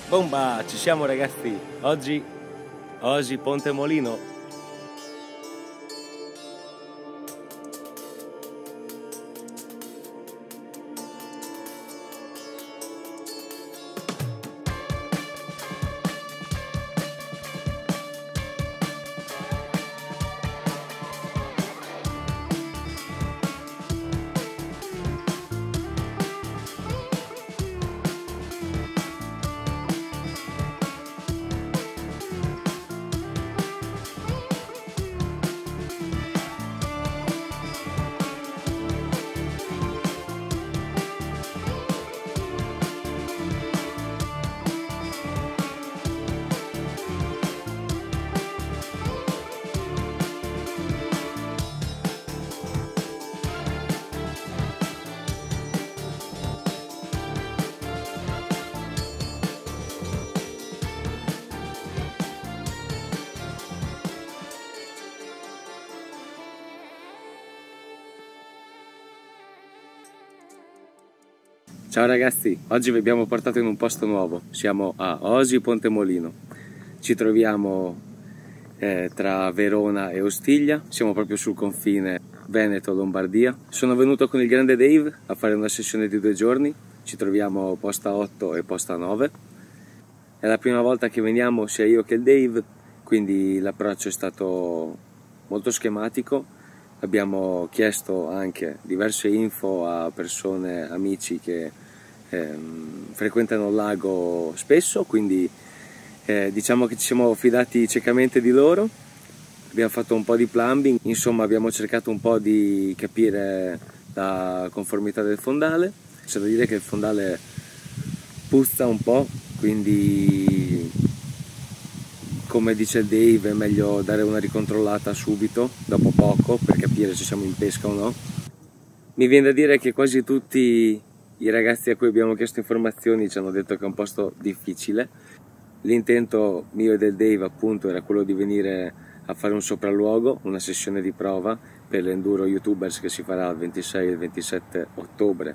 Bomba, ci siamo ragazzi, oggi Ponte Molino. Ciao ragazzi, oggi vi abbiamo portato in un posto nuovo, siamo a Osi Ponte Molino, ci troviamo tra Verona e Ostiglia, siamo proprio sul confine Veneto-Lombardia. Sono venuto con il grande Dave a fare una sessione di 2 giorni, ci troviamo posta 8 e posta 9, è la prima volta che veniamo sia io che il Dave, quindi l'approccio è stato molto schematico. Abbiamo chiesto anche diverse info a persone, amici che frequentano il lago spesso, quindi diciamo che ci siamo fidati ciecamente di loro. Abbiamo fatto un po' di plumbing, insomma abbiamo cercato un po' di capire la conformità del fondale. C'è da dire che il fondale puzza un po', quindi come dice Dave è meglio dare una ricontrollata subito, dopo poco, per capire se siamo in pesca o no. Mi viene da dire che quasi tutti i ragazzi a cui abbiamo chiesto informazioni ci hanno detto che è un posto difficile. L'intento mio e del Dave appunto era quello di venire a fare un sopralluogo, una sessione di prova per l'Enduro YouTubers che si farà il 26 e il 27 ottobre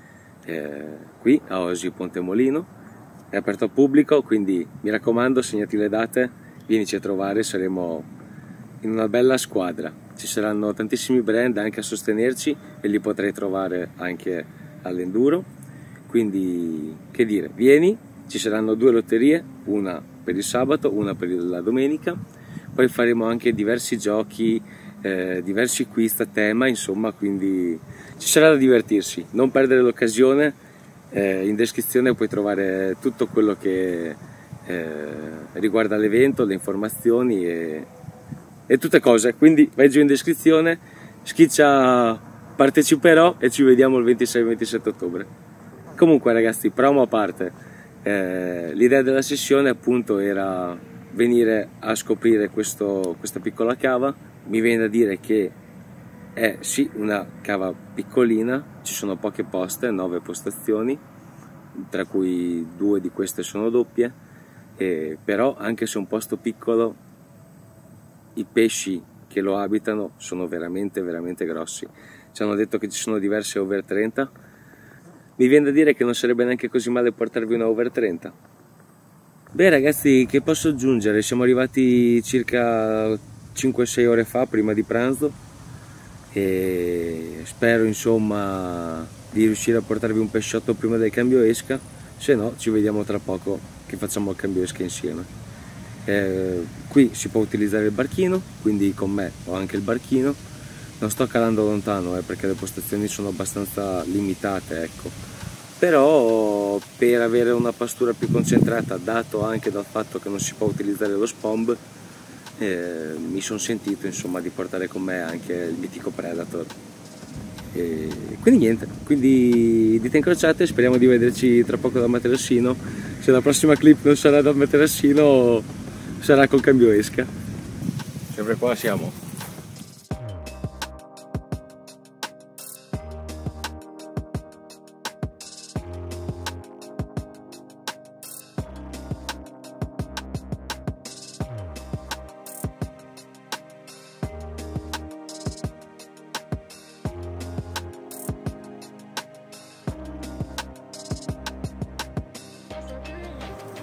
qui a Osi Ponte Molino. È aperto al pubblico, quindi mi raccomando, segnati le date, vienici a trovare, saremo in una bella squadra. Ci saranno tantissimi brand anche a sostenerci e li potrai trovare anche all'Enduro, quindi che dire, vieni, ci saranno 2 lotterie, una per il sabato, una per la domenica, poi faremo anche diversi giochi, diversi quiz a tema, insomma, quindi ci sarà da divertirsi, non perdere l'occasione. In descrizione puoi trovare tutto quello che riguarda l'evento, le informazioni e tutte cose, quindi vai giù in descrizione, schiccia parteciperò e ci vediamo il 26-27 ottobre. Comunque ragazzi, promo a parte, l'idea della sessione appunto era venire a scoprire questa piccola cava. Mi viene da dire che è sì una cava piccolina, ci sono poche poste, 9 postazioni, tra cui 2 di queste sono doppie, però anche se è un posto piccolo, i pesci che lo abitano sono veramente grossi. Ci hanno detto che ci sono diverse over 30, mi viene da dire che non sarebbe neanche così male portarvi una over 30. Beh ragazzi, che posso aggiungere? Siamo arrivati circa 5-6 ore fa, prima di pranzo, e spero insomma di riuscire a portarvi un pesciotto prima del cambio esca, se no ci vediamo tra poco che facciamo il cambio esca insieme. Qui si può utilizzare il barchino, quindi con me ho anche il barchino, non sto calando lontano perché le postazioni sono abbastanza limitate, ecco, però per avere una pastura più concentrata, dato anche dal fatto che non si può utilizzare lo spomb, mi sono sentito insomma di portare con me anche il mitico Predator. Quindi niente, quindi dita incrociate, speriamo di vederci tra poco da materassino. Se la prossima clip non sarà dal materassino sarà col cambio esca. Sempre qua siamo.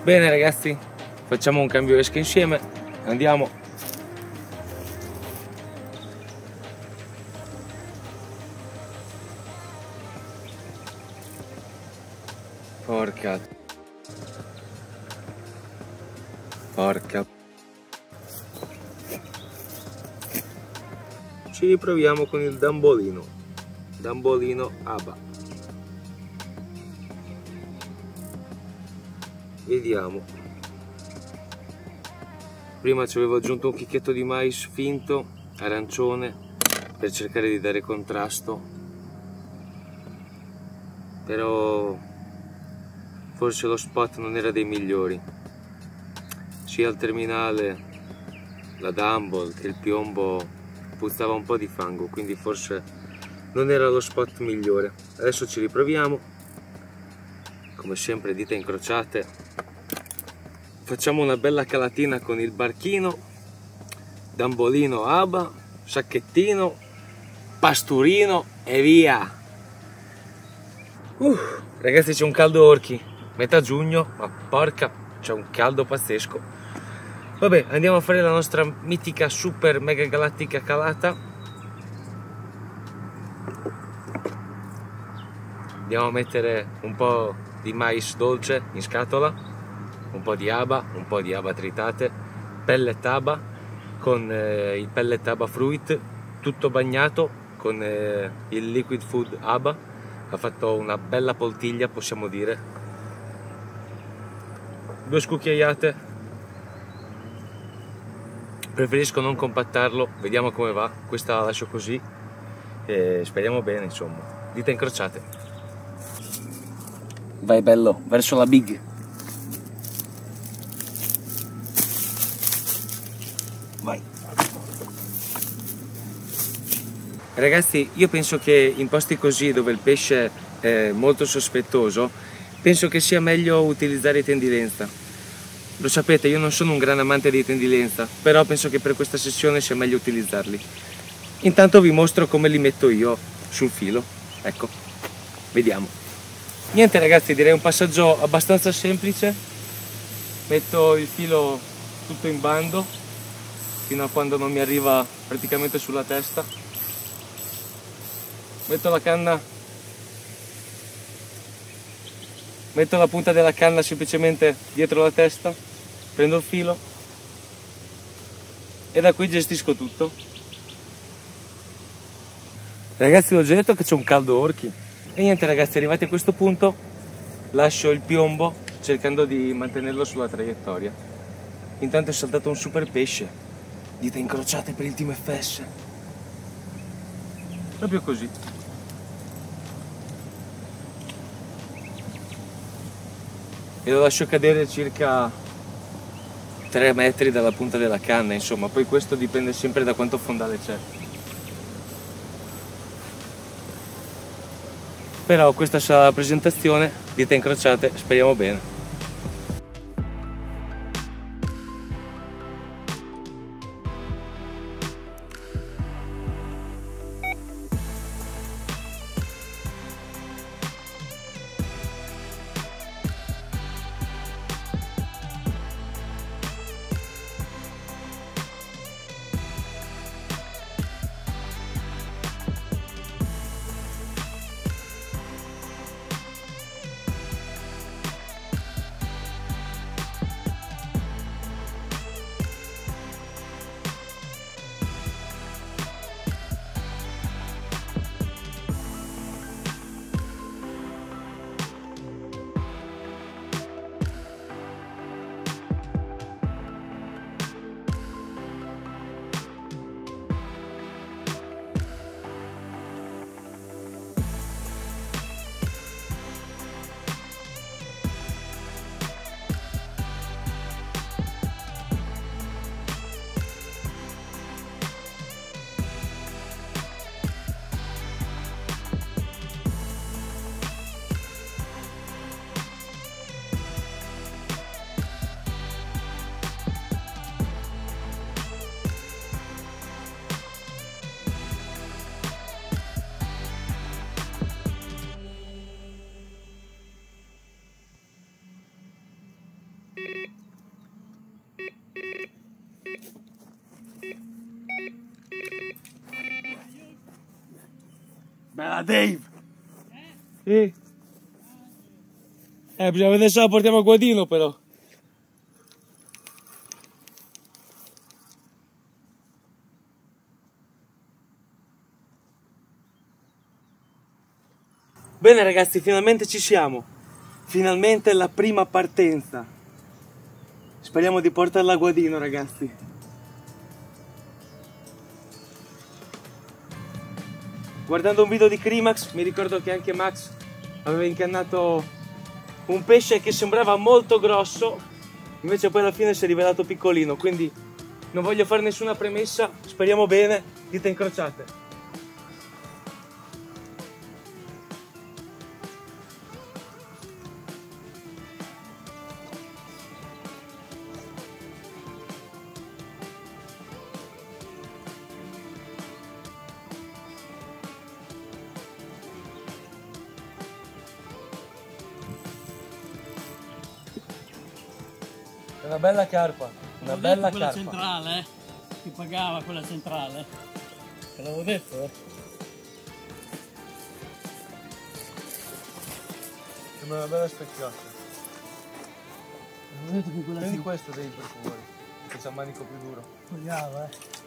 Bene ragazzi, facciamo un cambio esca insieme, andiamo. Porca. Ci riproviamo con il Dambolino ABBA. Vediamo. Prima ci avevo aggiunto un chicchietto di mais finto, arancione, per cercare di dare contrasto, però forse lo spot non era dei migliori. Sia al terminale la Dumble che il piombo puzzava un po' di fango, quindi forse non era lo spot migliore. Adesso ci riproviamo, come sempre dita incrociate. Facciamo una bella calatina con il barchino, Dambolino ABBA, sacchettino, pasturino e via. Ragazzi, c'è un caldo orchi, metà giugno, ma porca, c'è un caldo pazzesco. Vabbè, andiamo a fare la nostra mitica super mega galattica calata. Andiamo a mettere un po' di mais dolce in scatola, un po' di ABBA tritate, pellet ABBA con il pellet ABBA fruit, tutto bagnato con il liquid food ABBA. Ha fatto una bella poltiglia, possiamo dire. 2 scucchiaiate. Preferisco non compattarlo, vediamo come va. Questa la lascio così e speriamo bene, insomma. Dita incrociate. Vai bello, verso la big. Vai. Ragazzi, io penso che in posti così dove il pesce è molto sospettoso, penso che sia meglio utilizzare i tendilenza. Lo sapete, io non sono un gran amante dei tendilenza, però penso che per questa sessione sia meglio utilizzarli. Intanto vi mostro come li metto io sul filo. Ecco, vediamo. Niente ragazzi, direi un passaggio abbastanza semplice. Metto il filo tutto in bando fino a quando non mi arriva praticamente sulla testa. Metto la canna, metto la punta della canna semplicemente dietro la testa, prendo il filo e da qui gestisco tutto. Ragazzi, ho già detto che c'è un caldo orchi. E niente ragazzi, arrivati a questo punto lascio il piombo cercando di mantenerlo sulla traiettoria. Intanto è saltato un super pesce. Dita incrociate per il team FS. Proprio così. E lo lascio cadere circa 3 metri dalla punta della canna, insomma, poi questo dipende sempre da quanto fondale c'è. Però questa sarà la presentazione, dita incrociate, speriamo bene. Bella Dave! Bisogna vedere se la portiamo a Guadino però. Bene ragazzi, finalmente ci siamo. Finalmente la prima partenza. Speriamo di portarla a Guadino, ragazzi. Guardando un video di Crimax mi ricordo che anche Max aveva incannato un pesce che sembrava molto grosso, invece poi alla fine si è rivelato piccolino, quindi non voglio fare nessuna premessa, speriamo bene, dita incrociate. Una bella carpa, una bella quella carpa. Centrale, ti pagava quella centrale. Te l'avevo detto, Sembra una bella specchiata. Avevo detto che quella Prendi questo Dave per favore, che c'ha il manico più duro. pagava,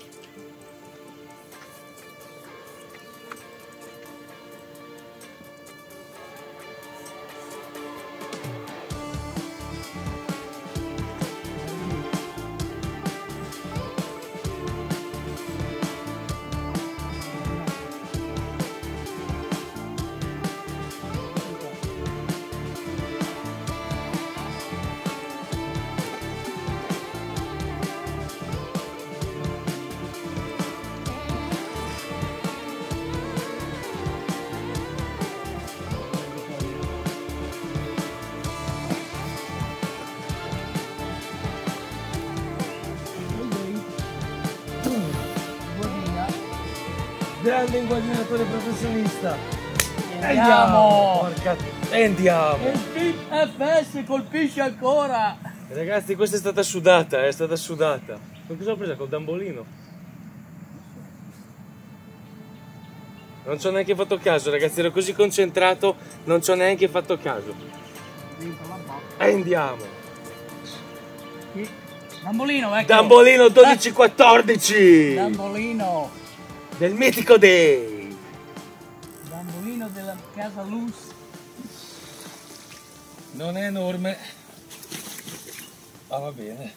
Grande inguadinatore professionista. Andiamo! Porca... Andiamo! Il FS colpisce ancora! Ragazzi, questa è stata sudata, è stata sudata. Ma cosa ho preso col dambolino? Non ci ho neanche fatto caso, ragazzi, ero così concentrato, non ci ho neanche fatto caso. Andiamo! Dambolino, ecco! Dambolino 12-14! Dambolino! Del mitico Dave! Dambolino della casa Luz. Non è enorme, ma va bene.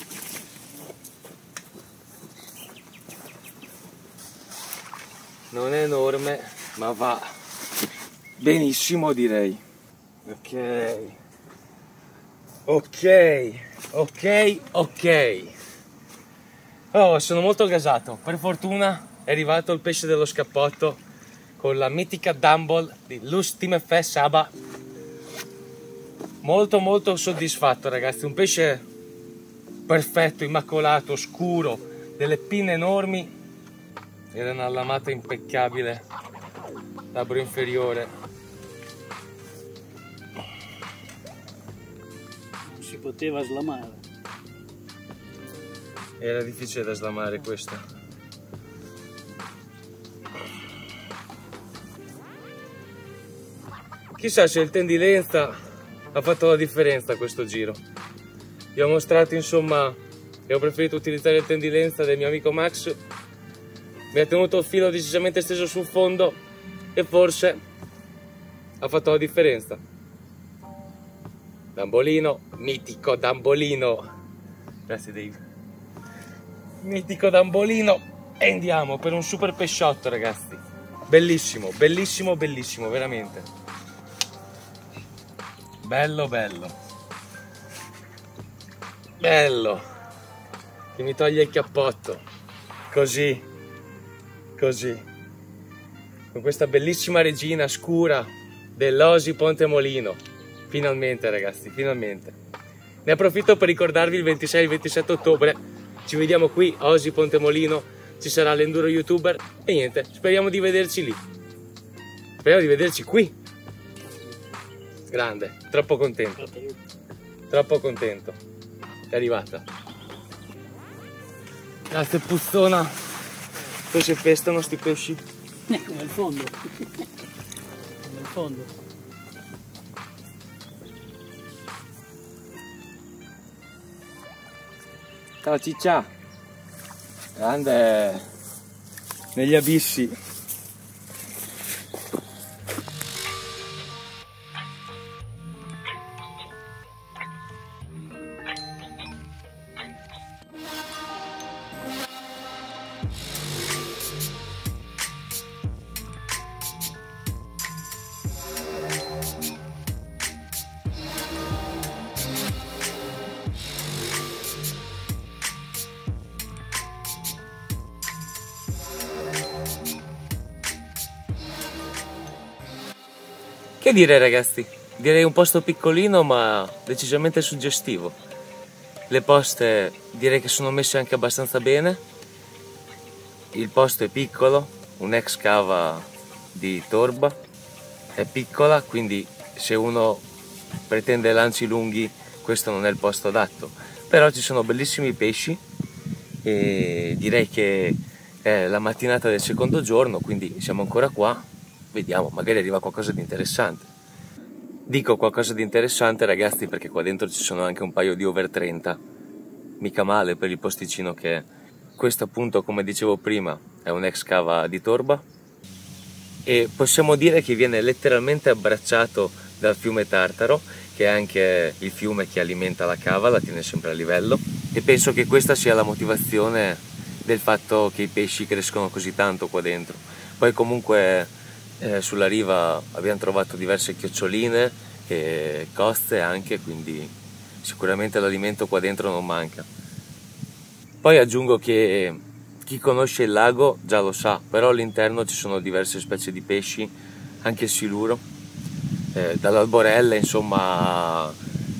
Non è enorme, ma va benissimo, direi. Ok. Ok. Ok, ok. Oh, sono molto gasato. Per fortuna è arrivato il pesce dello scappotto con la mitica Dumble di Luz Team FS Saba. Molto soddisfatto, ragazzi. Un pesce perfetto, immacolato, scuro, delle pinne enormi. Era una lamata impeccabile, labbro inferiore. Non si poteva slamare. Era difficile da slamare questa. Chissà se il tendilenza ha fatto la differenza a questo giro. Vi ho mostrato, insomma, che ho preferito utilizzare il tendilenza del mio amico Max. Mi ha tenuto il filo decisamente steso sul fondo e forse ha fatto la differenza. Dambolino, mitico Dambolino. Grazie Dave. Mitico Dambolino. E andiamo per un super pesciotto, ragazzi. Bellissimo, bellissimo, bellissimo, veramente. Bello, bello. Bello. Che mi toglie il cappotto. Così. Così. Con questa bellissima regina scura dell'Osi Ponte Molino. Finalmente, ragazzi, finalmente. Ne approfitto per ricordarvi il 26 e il 27 ottobre. Ci vediamo qui a Osi Ponte Molino. Ci sarà l'Enduro YouTuber. E niente, speriamo di vederci lì. Speriamo di vederci qui. Grande, troppo contento. Troppo contento. È arrivata. Grazie puzzona. Poi si pestano sti pesci. Nel fondo. Nel fondo. Ciao ciccia, grande negli abissi. Che dire ragazzi, direi un posto piccolino ma decisamente suggestivo. Le poste direi che sono messe anche abbastanza bene, il posto è piccolo, un'ex cava di torba, è piccola, quindi se uno pretende lanci lunghi questo non è il posto adatto, però ci sono bellissimi pesci e direi che è la mattinata del secondo giorno, quindi siamo ancora qua. Vediamo, magari arriva qualcosa di interessante. Dico qualcosa di interessante ragazzi perché qua dentro ci sono anche un paio di over 30. Mica male per il posticino che è. Questo appunto, come dicevo prima, è un'ex cava di torba e possiamo dire che viene letteralmente abbracciato dal fiume Tartaro, che è anche il fiume che alimenta la cava, la tiene sempre a livello, e penso che questa sia la motivazione del fatto che i pesci crescono così tanto qua dentro. Poi comunque sulla riva abbiamo trovato diverse chioccioline e cozze anche, quindi sicuramente l'alimento qua dentro non manca. Poi aggiungo che chi conosce il lago già lo sa, però all'interno ci sono diverse specie di pesci, anche il siluro, dall'alborella insomma,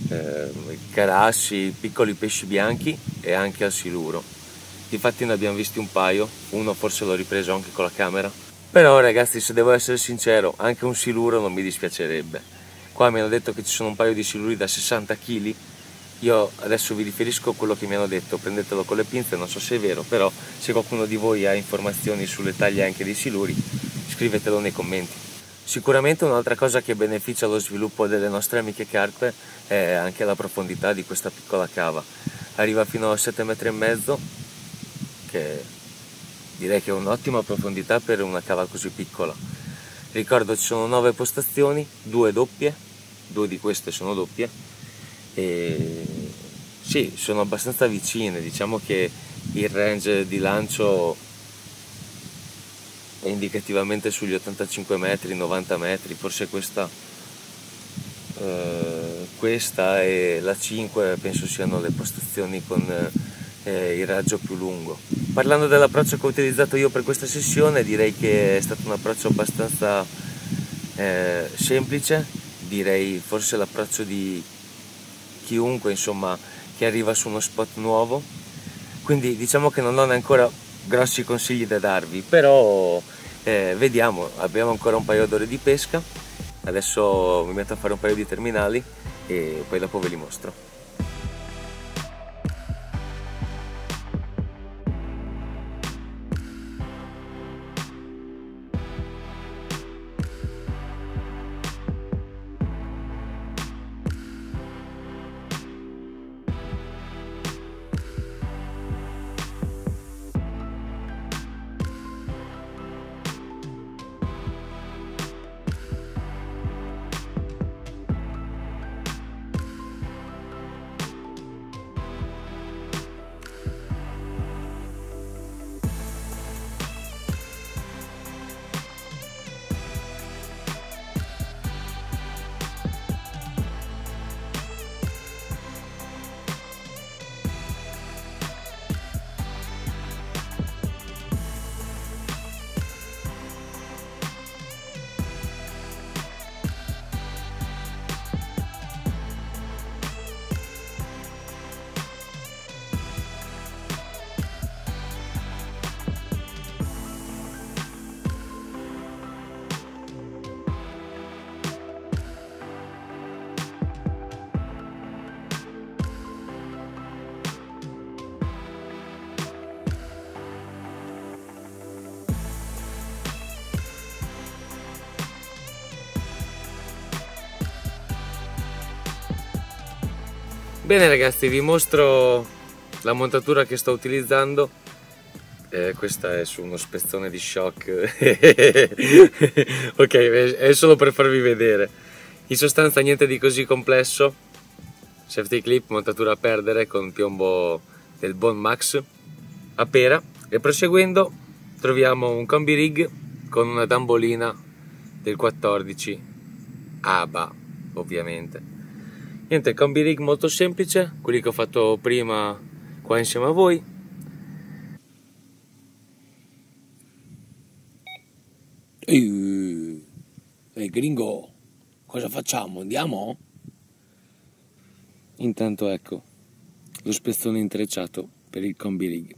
carassi, piccoli pesci bianchi e anche al siluro. Difatti ne abbiamo visti un paio, uno forse l'ho ripreso anche con la camera. Però ragazzi, se devo essere sincero, anche un siluro non mi dispiacerebbe. Qua mi hanno detto che ci sono un paio di siluri da 60 kg. Io adesso vi riferisco a quello che mi hanno detto, prendetelo con le pinze, non so se è vero, però se qualcuno di voi ha informazioni sulle taglie anche dei siluri, scrivetelo nei commenti. Sicuramente un'altra cosa che beneficia lo sviluppo delle nostre amiche carpe è anche la profondità di questa piccola cava. Arriva fino a 7,5 metri, che direi che è un'ottima profondità per una cava così piccola. Ricordo ci sono 9 postazioni, 2 doppie, 2 di queste sono doppie e sì, sono abbastanza vicine, diciamo che il range di lancio è indicativamente sugli 85 metri, 90 metri, forse questa e la 5 penso siano le postazioni con il raggio più lungo. Parlando dell'approccio che ho utilizzato io per questa sessione, direi che è stato un approccio abbastanza semplice, direi forse l'approccio di chiunque insomma che arriva su uno spot nuovo, quindi diciamo che non ho ancora grossi consigli da darvi, però vediamo, abbiamo ancora un paio d'ore di pesca, adesso mi metto a fare un paio di terminali e poi dopo ve li mostro. Bene ragazzi, vi mostro la montatura che sto utilizzando. Questa è su uno spezzone di shock. Ok, è solo per farvi vedere. In sostanza niente di così complesso. Safety clip, montatura a perdere con piombo del Bond Max a pera. E proseguendo troviamo un combi rig con una dambolina del 14 ABA, ovviamente. Niente, combi rig molto semplice, quelli che ho fatto prima qua insieme a voi. Ehi, gringo, cosa facciamo? Andiamo? Intanto ecco lo spezzone intrecciato per il combi rig.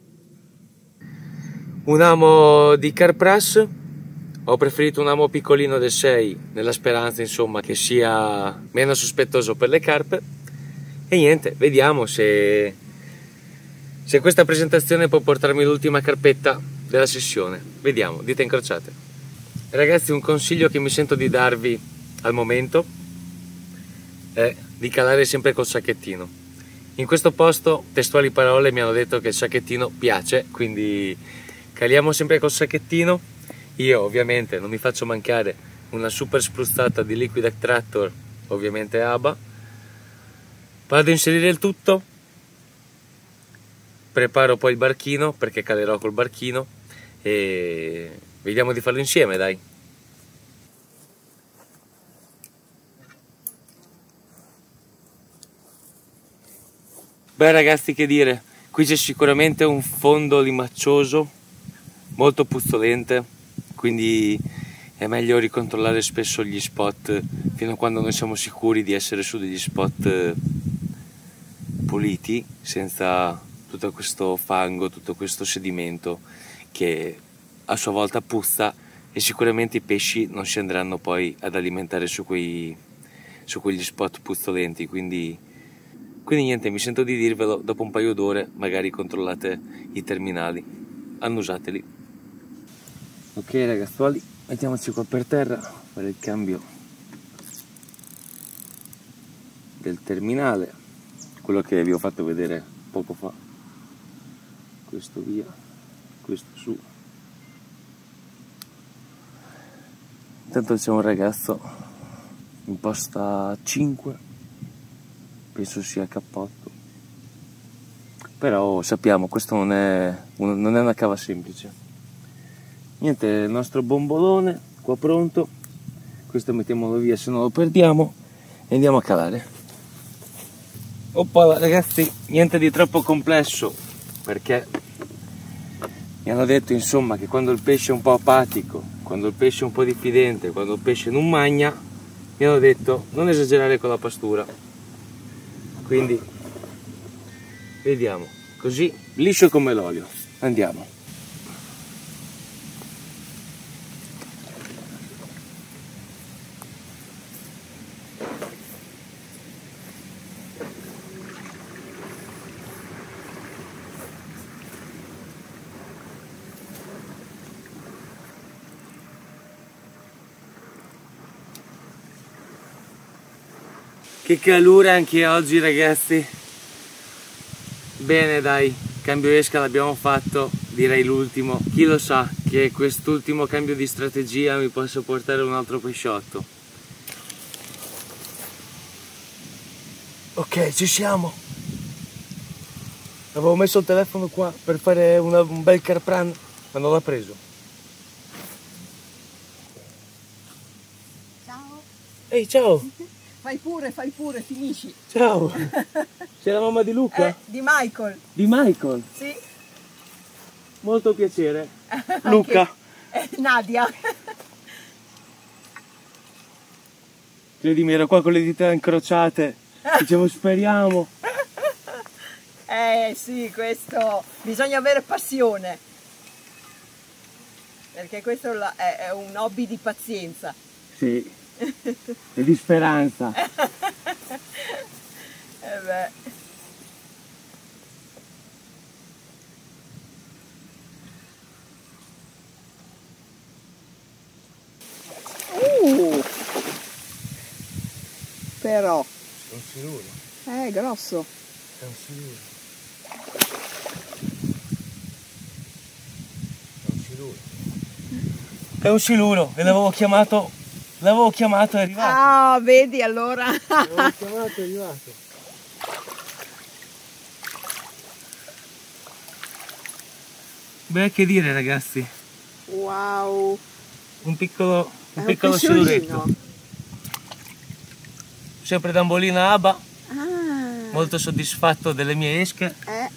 Un amo di Carpras. Ho preferito un amo piccolino del 6 nella speranza insomma che sia meno sospettoso per le carpe. E niente, vediamo se questa presentazione può portarmi l'ultima carpetta della sessione. Vediamo, dita incrociate. Ragazzi, un consiglio che mi sento di darvi al momento è di calare sempre col sacchettino. In questo posto testuali parole mi hanno detto che il sacchettino piace, quindi caliamo sempre col sacchettino. Io ovviamente non mi faccio mancare una super spruzzata di Liquid Attractor, ovviamente ABA. Vado a inserire il tutto, preparo poi il barchino perché calerò col barchino e vediamo di farlo insieme, dai. Beh ragazzi, che dire, qui c'è sicuramente un fondo limaccioso, molto puzzolente, quindi è meglio ricontrollare spesso gli spot fino a quando noi siamo sicuri di essere su degli spot puliti, senza tutto questo fango, tutto questo sedimento che a sua volta puzza, e sicuramente i pesci non si andranno poi ad alimentare su quegli spot puzzolenti, quindi niente, mi sento di dirvelo, dopo un paio d'ore magari controllate i terminali, annusateli. Ok ragazzuoli, mettiamoci qua per terra, fare il cambio del terminale, quello che vi ho fatto vedere poco fa. Questo via, questo su. Intanto c'è un ragazzo in posta 5, penso sia cappotto, però sappiamo, questo non è una cava semplice. Niente, il nostro bombolone qua pronto, questo mettiamolo via se non lo perdiamo e andiamo a calare. Oppa ragazzi, niente di troppo complesso, perché mi hanno detto insomma che quando il pesce è un po' apatico, quando il pesce è un po' diffidente, quando il pesce non magna, mi hanno detto non esagerare con la pastura, quindi vediamo, così liscio come l'olio, andiamo. Che calore anche oggi ragazzi. Bene dai, cambio esca l'abbiamo fatto, direi l'ultimo. Chi lo sa che quest'ultimo cambio di strategia mi possa portare un altro pesciotto. Ok, ci siamo. Avevo messo il telefono qua per fare un bel carpran, ma non l'ha preso. Ciao. Ehi, ciao. Fai pure, finisci. Ciao. Sei la mamma di Luca? Di Michael. Di Michael. Sì. Molto piacere. Luca. Nadia. Credimi, ero qua con le dita incrociate. Dicevo speriamo. Sì, questo bisogna avere passione. Perché questo è un hobby di pazienza. Sì. E di speranza. Beh. Però Non si rulla. È grosso. È un siluro. È un siluro e l'avevo chiamato è arrivato. Ah, vedi allora. L'avevo chiamato è arrivato. Beh, che dire ragazzi, Wow. un piccolo pesciolino. siluretto. Sempre d'ambolina Abba, Ah. molto soddisfatto delle mie esche Eh.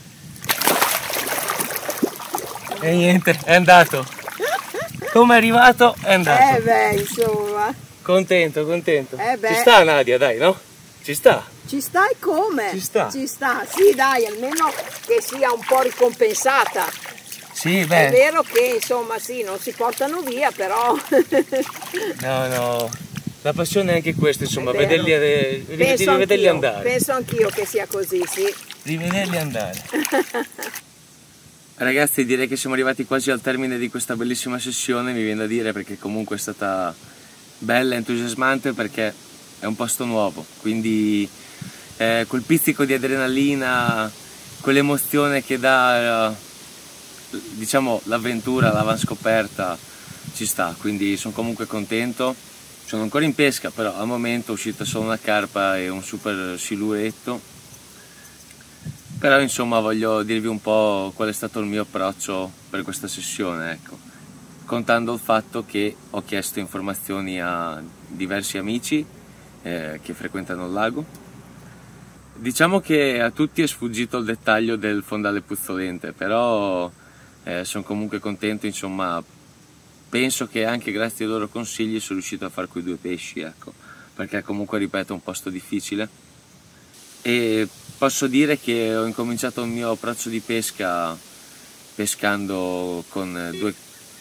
e niente, è andato. Come è arrivato è andato. Beh, insomma. Contento. Beh. Ci sta Nadia, dai, no? Ci sta. Ci stai come? Ci sta. Ci sta, sì dai, almeno che sia un po' ricompensata. Sì, È beh. vero che insomma sì, non si portano via, però No. La passione è anche questa, insomma, È vero. rivederli andare. Penso anch'io che sia così, sì. Rivederli andare. Ragazzi, direi che siamo arrivati quasi al termine di questa bellissima sessione, mi viene da dire, perché comunque è stata bella, entusiasmante, perché è un posto nuovo, quindi quel pizzico di adrenalina, quell'emozione che dà, diciamo, l'avventura, l'avanscoperta, ci sta, quindi sono comunque contento. Sono ancora in pesca, però al momento è uscita solo una carpa e un super siluretto. Però insomma voglio dirvi un po' qual è stato il mio approccio per questa sessione, ecco. Contando il fatto che ho chiesto informazioni a diversi amici che frequentano il lago. Diciamo che a tutti è sfuggito il dettaglio del fondale puzzolente, però sono comunque contento, insomma. Penso che anche grazie ai loro consigli sono riuscito a fare quei 2 pesci, ecco, perché comunque, ripeto, è un posto difficile. E posso dire che ho incominciato il mio approccio di pesca pescando con 2...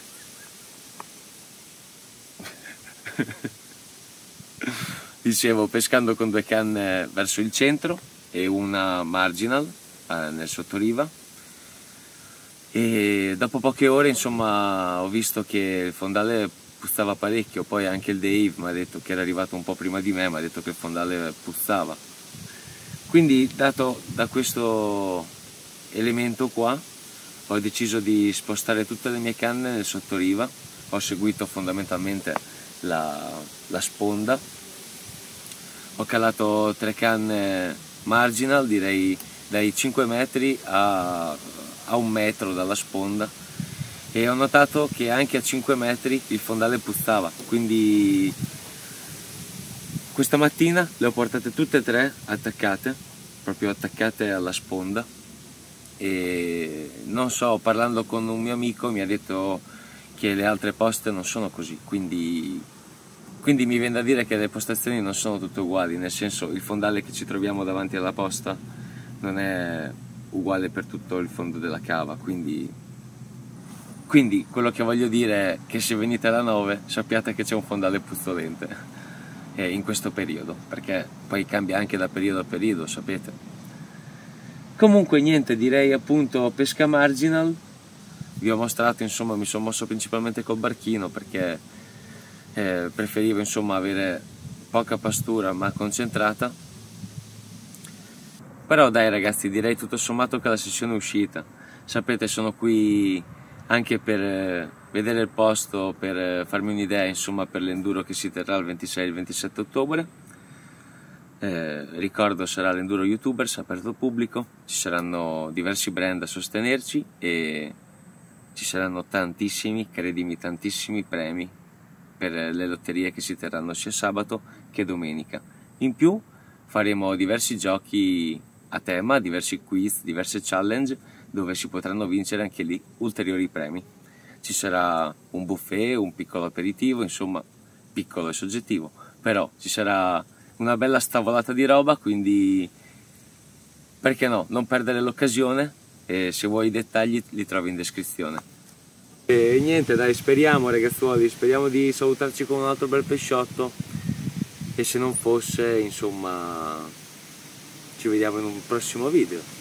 Dicevo, pescando con 2 canne verso il centro e una marginal nel sottoriva. E dopo poche ore, insomma, ho visto che il fondale puzzava parecchio. Poi anche il Dave mi ha detto, che era arrivato un po' prima di me, mi ha detto che il fondale puzzava. Quindi, dato da questo elemento qua, ho deciso di spostare tutte le mie canne nel sottoriva. Ho seguito fondamentalmente la sponda. Ho calato 3 canne marginal, direi dai 5 metri a 1 metro dalla sponda, e ho notato che anche a 5 metri il fondale puzzava, quindi questa mattina le ho portate tutte e 3 attaccate, proprio attaccate alla sponda, e non so, parlando con un mio amico mi ha detto che le altre poste non sono così, quindi mi viene da dire che le postazioni non sono tutte uguali, nel senso, il fondale che ci troviamo davanti alla posta non è uguale per tutto il fondo della cava, quindi quello che voglio dire è che se venite alla 9 sappiate che c'è un fondale puzzolente in questo periodo, perché poi cambia anche da periodo a periodo, sapete. Comunque niente, direi appunto pesca marginal. Vi ho mostrato, insomma, mi sono mosso principalmente col barchino perché preferivo, insomma, avere poca pastura ma concentrata. Però dai ragazzi, direi tutto sommato che la sessione è uscita. Sapete, sono qui anche per vedere il posto, per farmi un'idea, insomma, per l'enduro che si terrà il 26 e il 27 ottobre. Ricordo, sarà l'enduro YouTubers aperto al pubblico, ci saranno diversi brand a sostenerci e ci saranno tantissimi, credimi, tantissimi premi per le lotterie che si terranno sia sabato che domenica. In più faremo diversi giochi a tema, diversi quiz, diverse challenge dove si potranno vincere anche lì ulteriori premi. Ci sarà un buffet, un piccolo aperitivo, insomma, piccolo e soggettivo, però ci sarà una bella stavolata di roba, quindi perché no, non perdere l'occasione, e se vuoi i dettagli li trovi in descrizione. E niente, dai, speriamo ragazzuoli, speriamo di salutarci con un altro bel pesciotto, e se non fosse, insomma, ci vediamo in un prossimo video.